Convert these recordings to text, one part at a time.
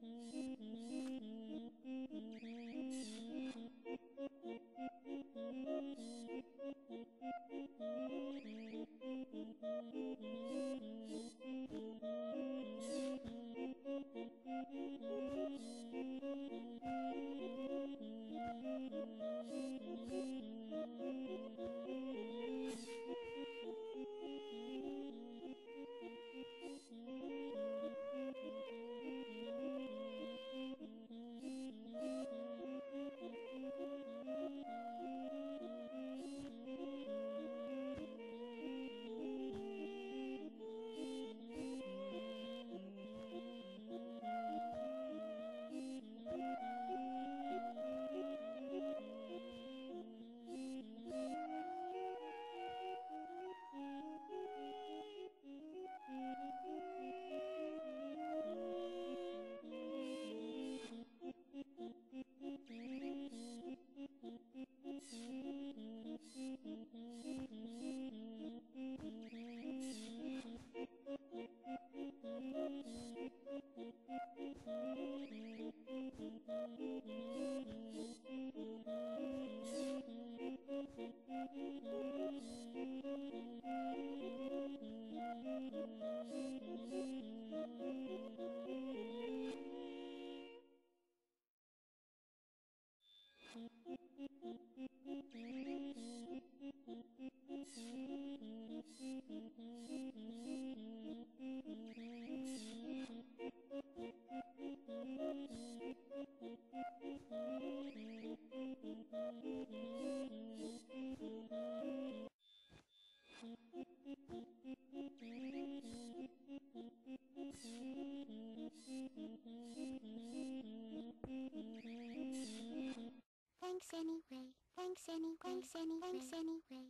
Thanks anyway. Thanks anyway. Thanks anyway. Thanks anyway.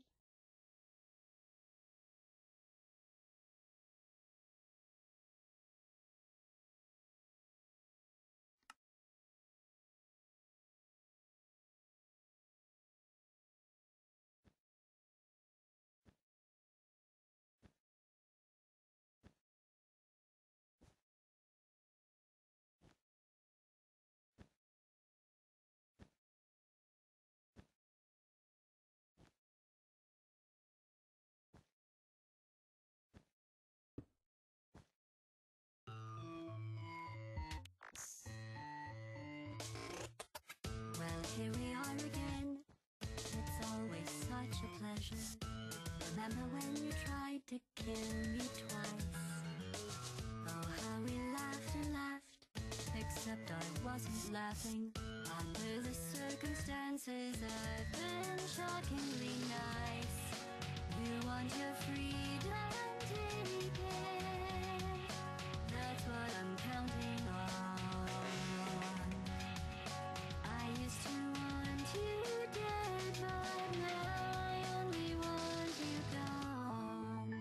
Well, here we are again. It's always such a pleasure. Remember when you tried to kill me twice? Oh, how we laughed and laughed. Except I wasn't laughing. Under the circumstances, I've been shockingly nice. You want your freedom, take it. That's what I'm counting on. I used to want you dead, but now I only want you gone.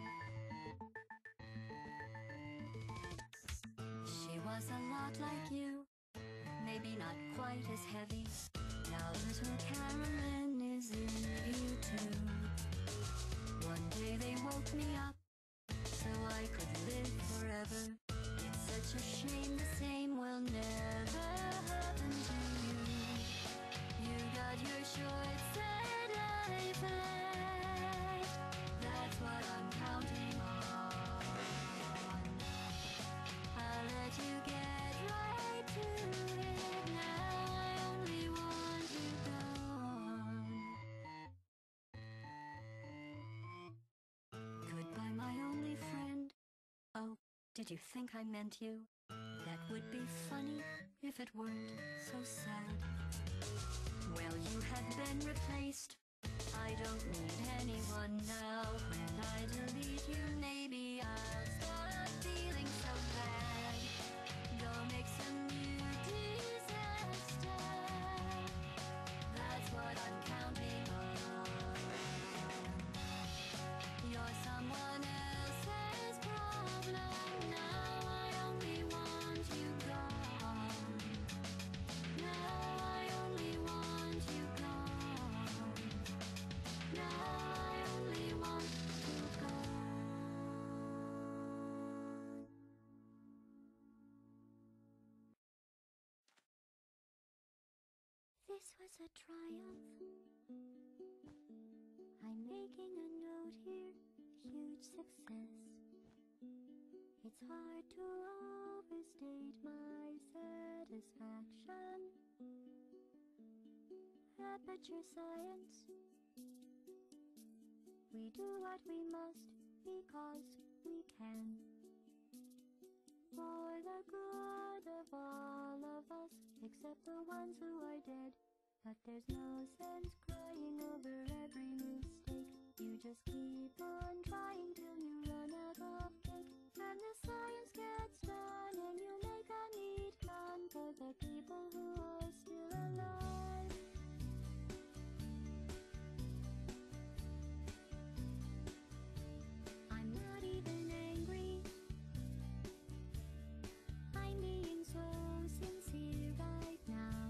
She was a lot like you, maybe not quite as heavy. Now little Carolyn is in you too. One day they woke me up so I could live forever. It's such a shame the same will never happen to you. You got your shorts and I flat. That's what I'm counting on. I'll let you get right to it. Now I only want you gone. Goodbye, my only friend. Oh, did you think I meant you? That would be funny if it weren't so sad. Well, you have been replaced. I don't need anyone now. When I delete you, maybe I'll stop feeling so bad. Go make some new disaster. That's what I'm counting on. You're someone else's problem. Now I only want you gone. Now I only want you gone. Now This was a triumph. I'm making a note here, huge success. It's hard to overstate my satisfaction. Aperture science. We do what we must because we can. For the good of all of us, except the ones who are dead. But there's no sense crying over every mistake. You just keep on trying till you run out of cake. And the science gets done and you make a neat plan for the people who are still alive. I'm not even angry. I'm being so sincere right now.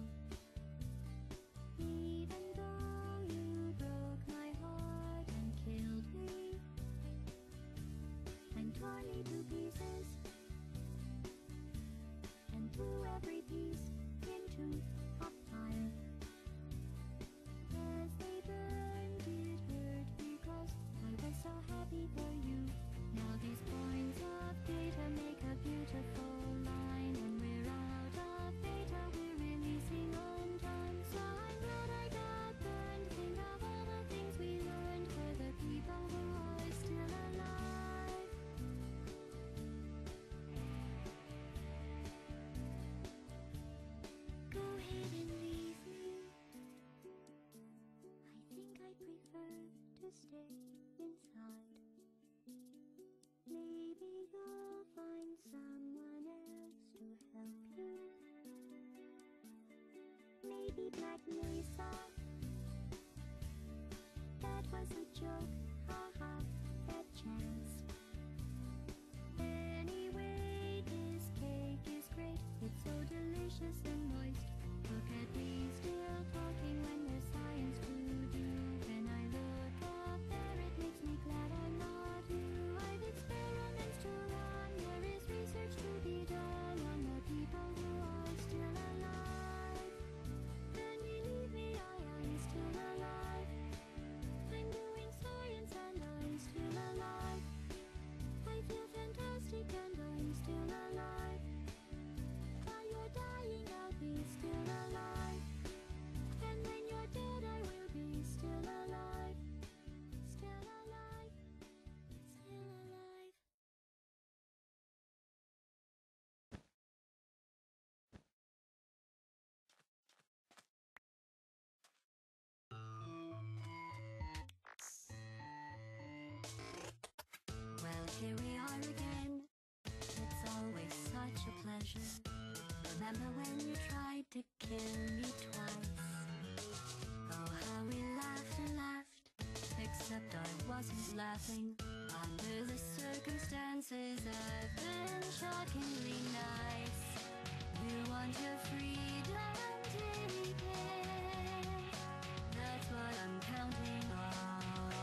Even though you broke my heart and killed me and tore me to pieces and threw every piece into a fire. As they burned, it hurt because I was so happy for you. Now these points of data make a beautiful line, and we're out of data, we're releasing on time. So I'm glad I got burned. Think of all the things we learned for the people who are still alive. Go ahead and leave me. I think I prefer to stay inside. Maybe you'll find someone else to help you. Maybe Black Mesa. That was a joke, haha, that chance. Anyway, this cake is great. It's so delicious and moist. Look at me still talking when there's science to do. When I look up there, it makes me glad I'm not you. I've experiments to run. There is research to be done on the people who are still alive. And believe me, I am still alive. I'm doing science and I'm still alive. I feel fantastic and I'm still alive. While you're dying, I'll be still alive. And when you're dead, I will be still alive. Still alive. Still alive. Well, here we are again. It's always such a pleasure. Remember when you tried to kill me twice? Oh, how we laughed and laughed. Except I wasn't laughing. Under the circumstances, I've been shockingly nice. You want your freedom, take it. That's what I'm counting on.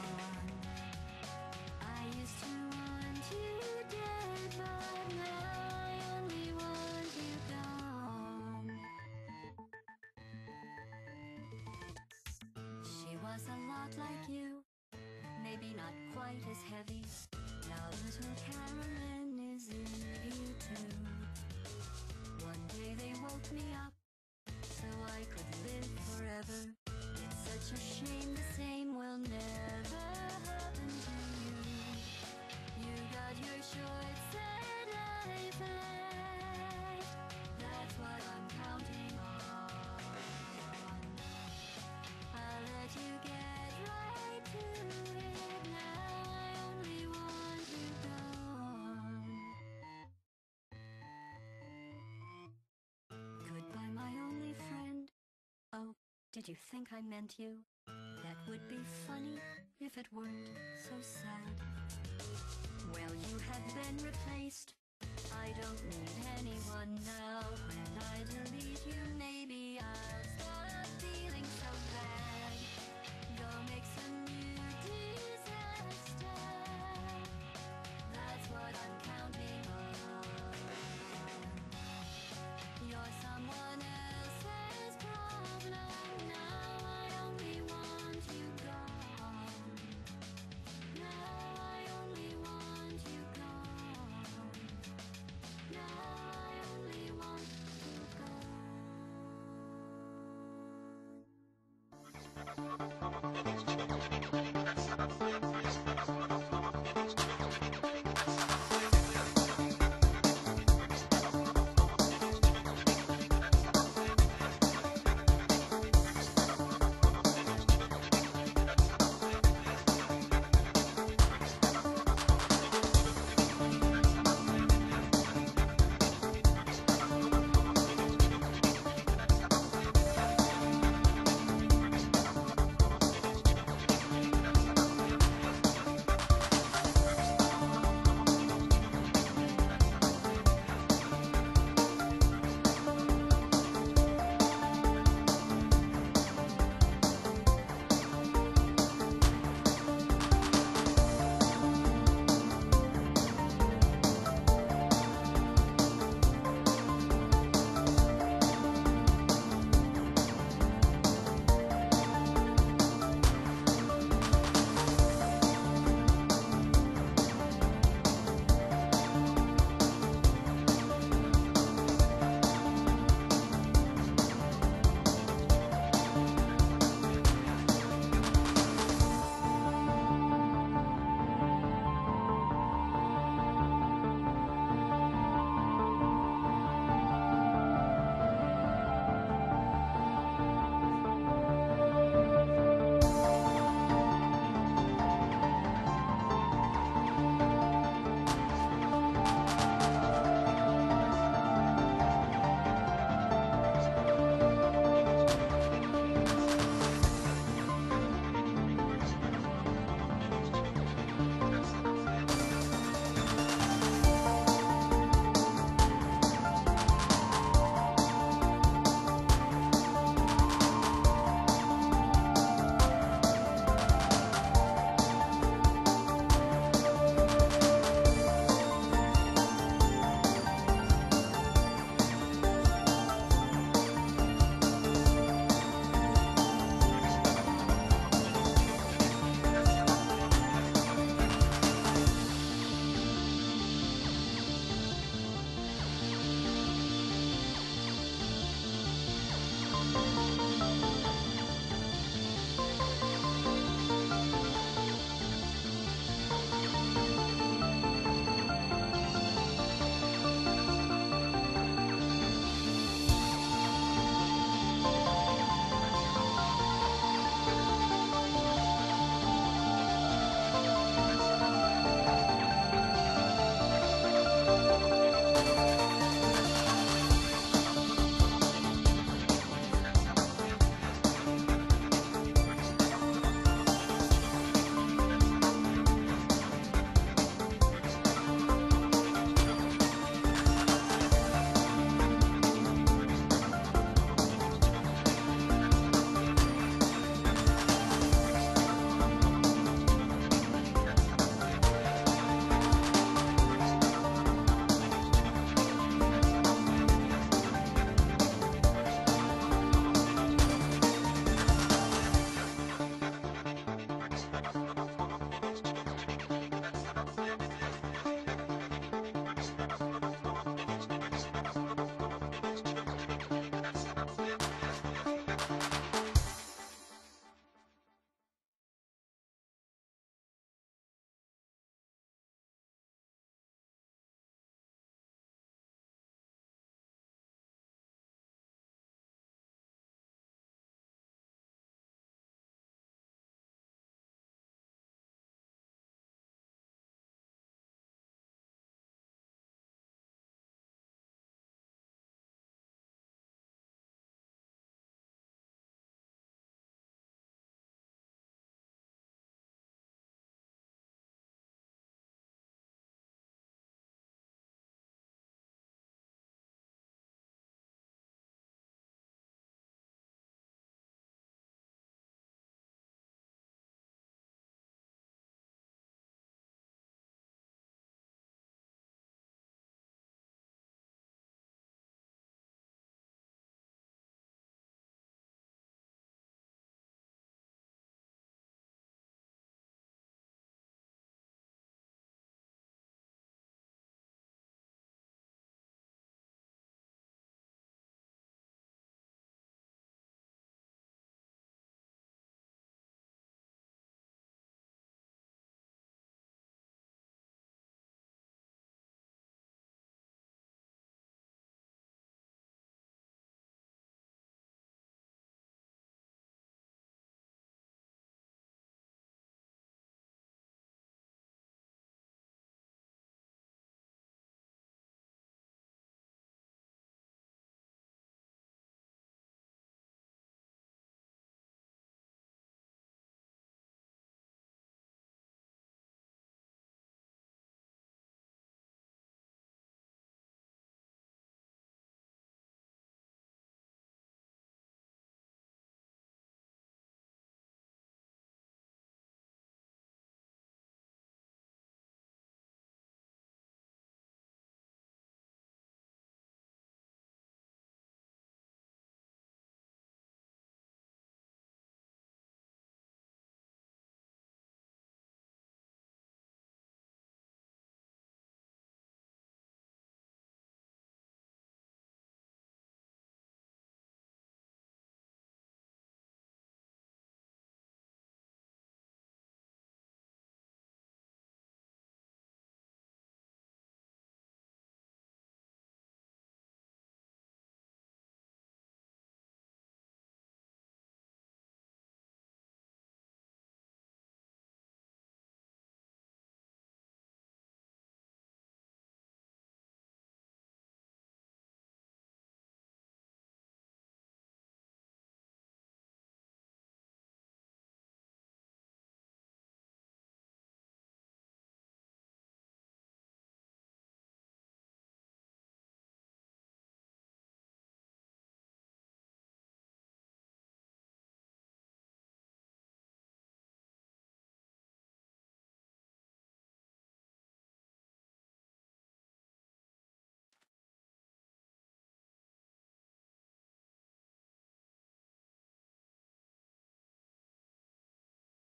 I used to want you dead, but now I only want you gone. She was a lot like you, maybe not quite as heavy. Now little Carolyn is in you too. One day they woke me up so I could live forever. It's such a shame the same will never happen to you. You got your short set life left. That's what I'm counting on. I'll let you get right to it. Now I only want you gone. Goodbye, my only friend. Oh, did you think I meant you? That would be funny if it weren't so sad. Well, you have been replaced. I don't need anyone now.